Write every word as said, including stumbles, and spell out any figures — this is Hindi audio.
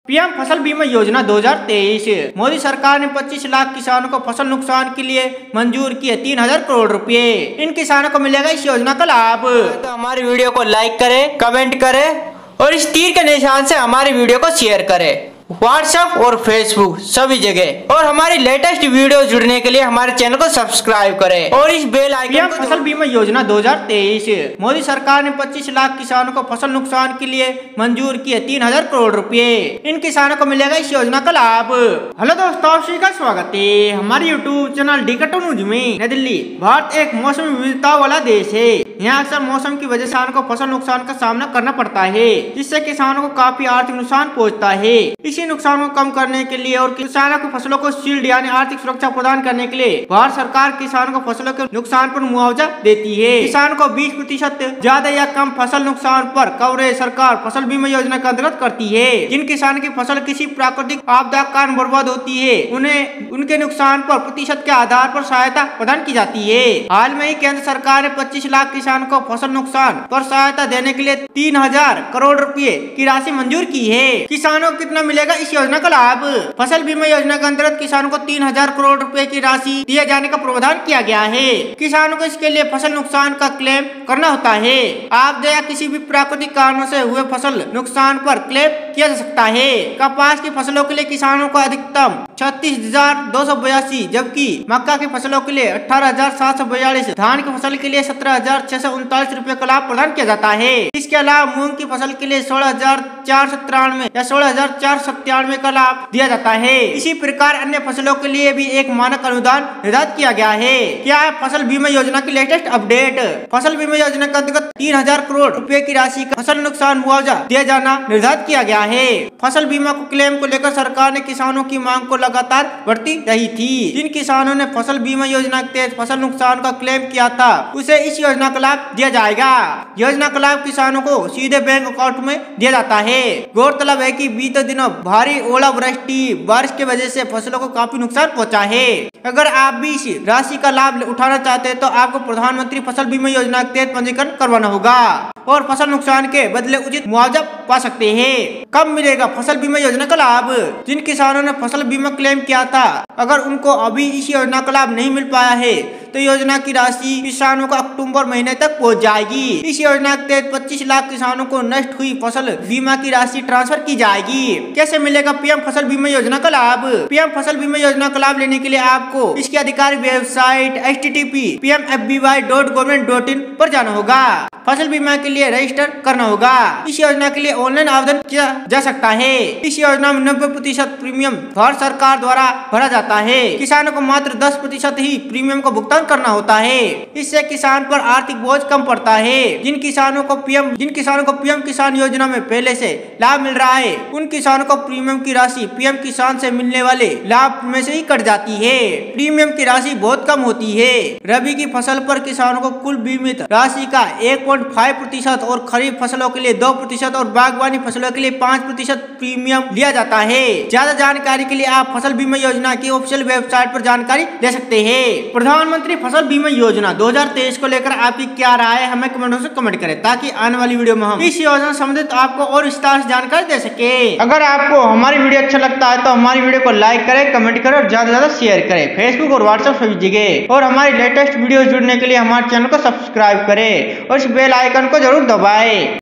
पीएम फसल बीमा योजना दो हज़ार तेईस। मोदी सरकार ने पच्चीस लाख किसानों को फसल नुकसान के लिए मंजूर किए तीन हजार करोड़ रुपए। इन किसानों को मिलेगा इस योजना का लाभ। तो हमारी वीडियो को लाइक करें, कमेंट करें और इस तीर के निशान से हमारी वीडियो को शेयर करें व्हाट्सएप और फेसबुक सभी जगह। और हमारी लेटेस्ट वीडियो जुड़ने के लिए हमारे चैनल को सब्सक्राइब करें और इस बेल आइकन को। फसल बीमा योजना दो हज़ार तेईस। मोदी सरकार ने पच्चीस लाख किसानों को फसल नुकसान के लिए मंजूर किए तीन हजार करोड़ रुपए। इन किसानों को मिलेगा इस योजना का लाभ। हेलो दोस्तों, आप सभी का स्वागत है हमारे यूट्यूब चैनल डिकटो न्यूज में। नई दिल्ली। भारत एक मौसमी विविधता वाला देश है। यहाँ अक्सर मौसम की वजह से किसानों को फसल नुकसान का सामना करना पड़ता है, जिससे किसानों को काफी आर्थिक नुकसान पहुँचता है। इसी नुकसान को कम करने के लिए और किसानों की फसलों को शील्ड यानी आर्थिक सुरक्षा प्रदान करने के लिए भारत सरकार किसानों को फसलों के नुकसान पर मुआवजा देती है। किसानों को बीस प्रतिशत ज्यादा या कम फसल नुकसान पर कवरेज सरकार फसल बीमा योजना के अंतर्गत करती है। जिन किसानों की फसल किसी प्राकृतिक आपदा के कारण बर्बाद होती है, उन्हें उनके नुकसान पर प्रतिशत के आधार पर सहायता प्रदान की जाती है। हाल में ही केंद्र सरकार ने पच्चीस लाख किसानों को फसल नुकसान पर सहायता देने के लिए तीन हजार करोड़ रुपए की राशि मंजूर की है। किसानों को कितना मिलेगा इस योजना का लाभ? फसल बीमा योजना के अंतर्गत किसानों को तीन हजार करोड़ रुपए की राशि दिए जाने का प्रावधान किया गया है। किसानों को इसके लिए फसल नुकसान का क्लेम करना होता है। आपदा या किसी भी प्राकृतिक कारणों से हुए फसल नुकसान पर क्लेम किया जा सकता है। कपास की फसलों के लिए किसानों को अधिकतम छत्तीस हजार दो सौ बयासी, जबकि मक्का की फसलों के लिए अठारह हजार सात सौ बयालीस, धान की फसल के लिए सत्रह हजार छह सौ उनतालीस रूपए का लाभ प्रदान किया जाता है। इसके अलावा मूंग की फसल के लिए सोलह हजार चार सौ तिरानवे या सोलह हजार चार सौ सत्तानवे का लाभ दिया जाता है। इसी प्रकार अन्य फसलों के लिए भी एक मानक अनुदान निर्धारित किया गया है। क्या है फसल बीमा योजना की लेटेस्ट अपडेट? फसल बीमा योजना के अंतर्गत तीन हजार करोड़ रुपए की राशि का फसल नुकसान मुआवजा दिया जाना निर्धारित किया गया है। फसल बीमा को क्लेम को लेकर सरकार ने किसानों की मांग को लगातार बढ़ती रही थी। जिन किसानों ने फसल बीमा योजना के तहत फसल नुकसान का क्लेम किया था, उसे इस योजना का लाभ दिया जाएगा। योजना का लाभ किसानों को सीधे बैंक अकाउंट में दिया जाता है। गौरतलब है कि बीते दिनों भारी ओलावृष्टि बारिश की वजह से फसलों को काफी नुकसान पहुंचा है। अगर आप भी इस राशि का लाभ उठाना चाहते हैं तो आपको प्रधानमंत्री फसल बीमा योजना के तहत पंजीकरण करवाना होगा और फसल नुकसान के बदले उचित मुआवजा पा सकते हैं। कब मिलेगा फसल बीमा योजना का लाभ? जिन किसानों ने फसल बीमा क्लेम किया था, अगर उनको अभी इस योजना का लाभ नहीं मिल पाया है तो योजना की राशि किसानों को अक्टूबर महीने तक पहुंच जाएगी। इस योजना के तहत पच्चीस लाख किसानों को नष्ट हुई फसल बीमा की राशि ट्रांसफर की जाएगी। कैसे मिलेगा पीएम फसल बीमा योजना का लाभ? पीएम फसल बीमा योजना का लाभ लेने के लिए आपको इसकी आधिकारिक website H T T P P M F B Y dot government dot in पर जाना होगा। फसल बीमा के लिए रजिस्टर करना होगा। इस योजना के लिए ऑनलाइन आवेदन किया जा सकता है। इस योजना में नब्बे प्रतिशत प्रीमियम भारत सरकार द्वारा भरा जाता है। किसानों को मात्र दस प्रतिशत ही प्रीमियम का भुगतान करना होता है। इससे किसान पर आर्थिक बोझ कम पड़ता है। जिन किसानों को पीएम जिन किसानों को पीएम किसान योजना में पहले से लाभ मिल रहा है, उन किसानों को प्रीमियम की राशि पीएम किसान से मिलने वाले लाभ में से ही कट जाती है। प्रीमियम की राशि बहुत कम होती है। रबी की फसल पर किसानों को कुल बीमित राशि का एक पॉइंट पाँच प्रतिशत और खरीफ फसलों के लिए दो प्रतिशत और बागवानी फसलों के लिए पाँच प्रतिशत प्रीमियम लिया जाता है। ज्यादा जानकारी के लिए आप फसल बीमा योजना की ऑफिशियल वेबसाइट पर जानकारी ले सकते हैं। प्रधानमंत्री फसल बीमा योजना दो हज़ार तेईस को लेकर आपकी क्या राय है, हमें कमेंट से कमेंट करें ताकि आने वाली वीडियो में हम इस योजना संबंधित आपको और विस्तार से जानकारी दे सके। अगर आपको हमारी वीडियो अच्छा लगता है तो हमारी वीडियो को लाइक करें, कमेंट करें और ज्यादा से ज्यादा शेयर करें फेसबुक और व्हाट्सएप सभी जगह। और हमारी लेटेस्ट वीडियो जुड़ने के लिए हमारे चैनल को सब्सक्राइब करें और इस बेल आइकन को जरूर दबाएं।